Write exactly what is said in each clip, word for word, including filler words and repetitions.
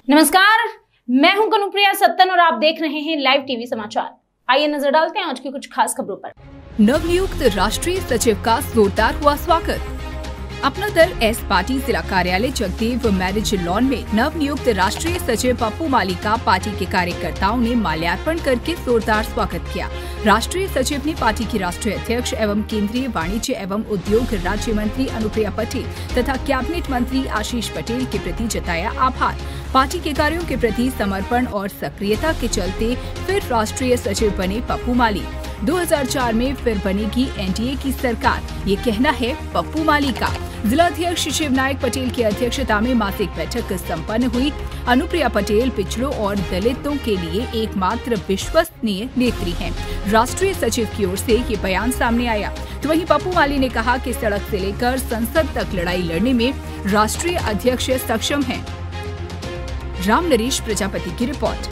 नमस्कार, मैं हूं कनुप्रिया सत्तन और आप देख रहे हैं लाइव टीवी समाचार। आइए नजर डालते हैं आज की कुछ खास खबरों पर। नवनियुक्त राष्ट्रीय सचिव का जोरदार हुआ स्वागत। अपना दल एस पार्टी जिला कार्यालय जगदेव मैरिज लॉन में नवनियुक्त राष्ट्रीय सचिव पप्पू माली का पार्टी के कार्यकर्ताओं ने माल्यार्पण करके जोरदार स्वागत किया। राष्ट्रीय सचिव ने पार्टी की राष्ट्रीय अध्यक्ष एवं केंद्रीय वाणिज्य एवं उद्योग राज्य मंत्री अनुप्रिया पटेल तथा कैबिनेट मंत्री आशीष पटेल के प्रति जताया आभार। पार्टी के कार्यों के प्रति समर्पण और सक्रियता के चलते फिर राष्ट्रीय सचिव बने पप्पू माली। दो हज़ार चार में फिर बनेगी एनडीए की सरकार, ये कहना है पप्पू माली का। जिलाध्यक्ष शिवनायक पटेल की अध्यक्षता में मासिक बैठक संपन्न हुई। अनुप्रिया पटेल पिछड़ों और दलितों के लिए एकमात्र विश्वसनीय नेत्री हैं। राष्ट्रीय सचिव की ओर से ये बयान सामने आया, तो वहीं पप्पू माली ने कहा कि सड़क से लेकर संसद तक लड़ाई लड़ने में राष्ट्रीय अध्यक्ष सक्षम हैं। राम नरेश प्रजापति की रिपोर्ट।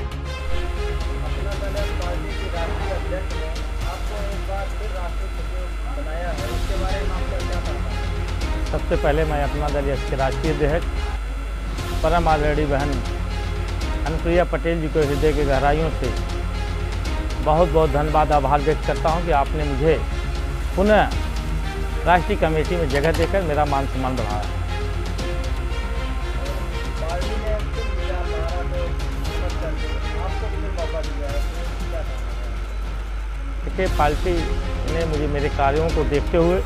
सबसे पहले मैं अपना दल एस के राष्ट्रीय अध्यक्ष परम आदरणीय बहन अनुप्रिया पटेल जी को हृदय के गहराइयों से बहुत बहुत धन्यवाद आभार व्यक्त करता हूं कि आपने मुझे पुनः राष्ट्रीय कमेटी में जगह देकर मेरा मान सम्मान बढ़ाया। देखिए, पार्टी ने मुझे मेरे कार्यों को देखते हुए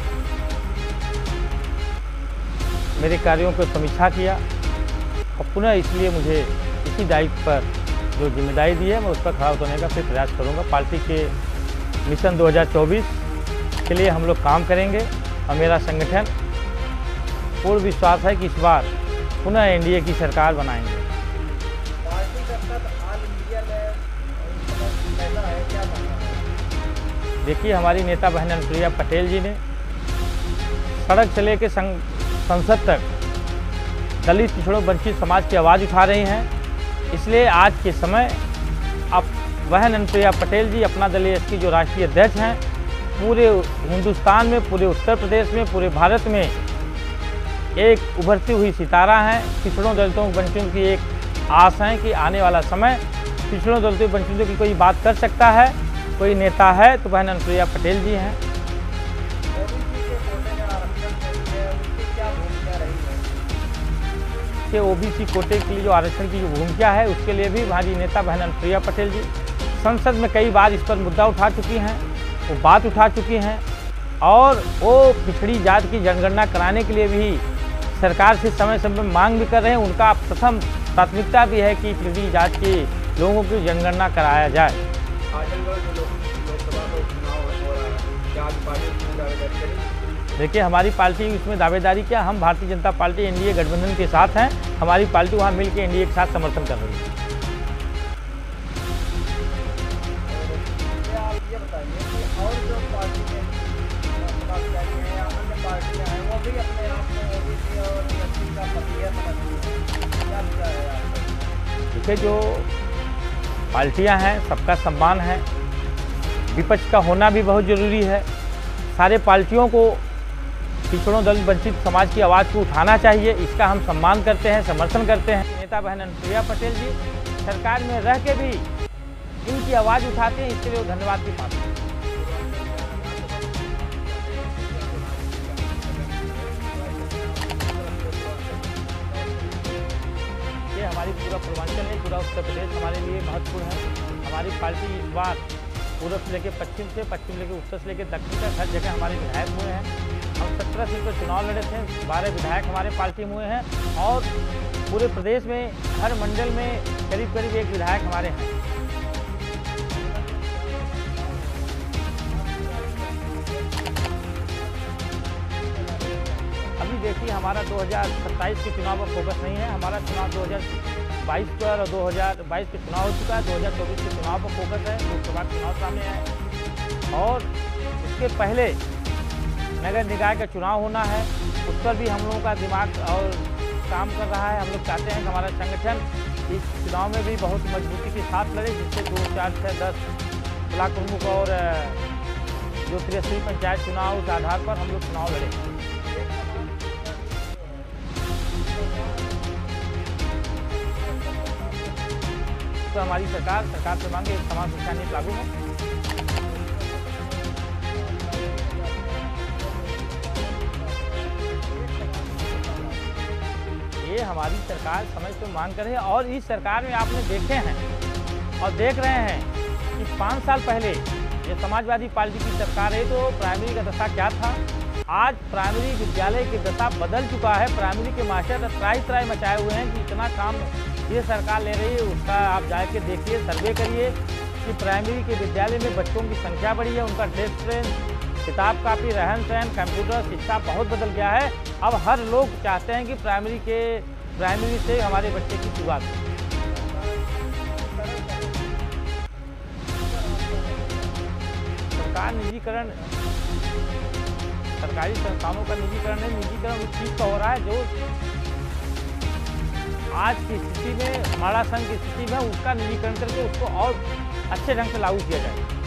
मेरे कार्यों को समीक्षा किया और पुनः इसलिए मुझे इसी दायित्व पर जो जिम्मेदारी दी है मैं उस पर खड़ा उतरने का फिर प्रयास करूंगा। पार्टी के मिशन दो हज़ार चौबीस के लिए हम लोग काम करेंगे और मेरा संगठन पूर्ण विश्वास है कि इस बार पुनः एनडीए की सरकार बनाएंगे। देखिए, हमारी नेता बहन अनुप्रिया पटेल जी ने सड़क से लेकर संसद तक दलित पिछड़ों वंचित समाज की आवाज़ उठा रही हैं। इसलिए आज के समय अब बहन अनुप्रिया पटेल जी अपना दल एस की जो राष्ट्रीय अध्यक्ष हैं, पूरे हिंदुस्तान में, पूरे उत्तर प्रदेश में, पूरे भारत में एक उभरती हुई सितारा हैं। पिछड़ों दलितों वंचितों की एक आस है कि आने वाला समय पिछड़ों दलितों वंचितों की कोई बात कर सकता है, कोई नेता है तो बहन अनुप्रिया पटेल जी हैं। के ओबीसी कोटे के लिए जो आरक्षण की जो भूमिका है उसके लिए भी हमारी नेता बहन अनुप्रिया पटेल जी संसद में कई बार इस पर मुद्दा उठा चुकी हैं, वो बात उठा चुकी हैं और वो पिछड़ी जात की जनगणना कराने के लिए भी सरकार से समय समय में मांग भी कर रहे हैं। उनका प्रथम प्राथमिकता भी है कि पिछड़ी जात के लोगों की जनगणना कराया जाए। देखिए, हमारी पार्टी इसमें दावेदारी क्या, हम भारतीय जनता पार्टी एनडीए गठबंधन के साथ हैं। हमारी पार्टी वहां मिलकर एनडीए के साथ समर्थन कर रही है। देखिए, जो पार्टियां हैं सबका सम्मान है, विपक्ष का होना भी बहुत जरूरी है। सारे पार्टियों को पिछड़ों दलित वंचित समाज की आवाज़ को उठाना चाहिए, इसका हम सम्मान करते हैं, समर्थन करते हैं। नेता बहन अनुप्रिया पटेल जी सरकार में रह के भी इनकी आवाज़ उठाते हैं, इसके लिए वो धन्यवाद की पात्र हैं। ये हमारी पूरा पूर्वांचल नहीं, पूरा उत्तर प्रदेश हमारे लिए महत्वपूर्ण है। हमारी पार्टी इस बार पूर्व से लेकर पश्चिम से, पश्चिम लेकर उत्तर से लेकर दक्षिण तक हर जगह हमारे विधायक हुए हैं। हम सत्रह सीट पर चुनाव लड़े थे, बारह विधायक हमारे पार्टी में हुए हैं और पूरे प्रदेश में हर मंडल में करीब करीब एक विधायक हमारे हैं। अभी देखिए, हमारा दो हज़ार सत्ताईस के चुनाव पर फोकस नहीं है। हमारा चुनाव दो हज़ार बाईस पर और दो हज़ार बाईस के चुनाव हो चुका है। दो हज़ार चौबीस के चुनाव पर फोकस है। लोकसभा चुनाव सामने है और उसके पहले नगर निकाय का चुनाव होना है, उस पर भी हम लोगों का दिमाग और काम कर रहा है। हम लोग चाहते हैं कि हमारा संगठन इस चुनाव में भी बहुत मजबूती के साथ लड़े, जिससे दो चार छः दस ब्लॉक प्रमुख और जो त्रिस्तरीय पंचायत चुनाव के आधार पर हम लोग चुनाव लड़े। तो हमारी सरकार सरकार से मांगे एक समान शिक्षा नीति लागू हो। ये हमारी सरकार समय पे मांग करे। और इस सरकार में आपने देखे हैं और देख रहे हैं कि पाँच साल पहले ये समाजवादी पार्टी की सरकार है तो प्राइमरी का दशा क्या था। आज प्राइमरी विद्यालय की दशा बदल चुका है। प्राइमरी के मास्टर त्राई त्राई मचाए हुए हैं कि इतना काम ये सरकार ले रही है। उसका आप जाके देखिए, सर्वे करिए कि प्राइमरी के विद्यालय में बच्चों की संख्या बढ़ी है, उनका डेस्क बेंच, किताब कापी, रहन सहन, कंप्यूटर, शिक्षा बहुत बदल गया है। अब हर लोग चाहते हैं कि प्राइमरी के प्राइमरी से हमारे बच्चे की शुरुआत हो। सरकार निजीकरण, सरकारी संस्थानों का निजीकरण नहीं, निजीकरण उस चीज़ का हो रहा है जो आज की स्थिति में, माड़ा संघ की स्थिति में उसका निजीकरण करके उसको और अच्छे ढंग से लागू किया जाए।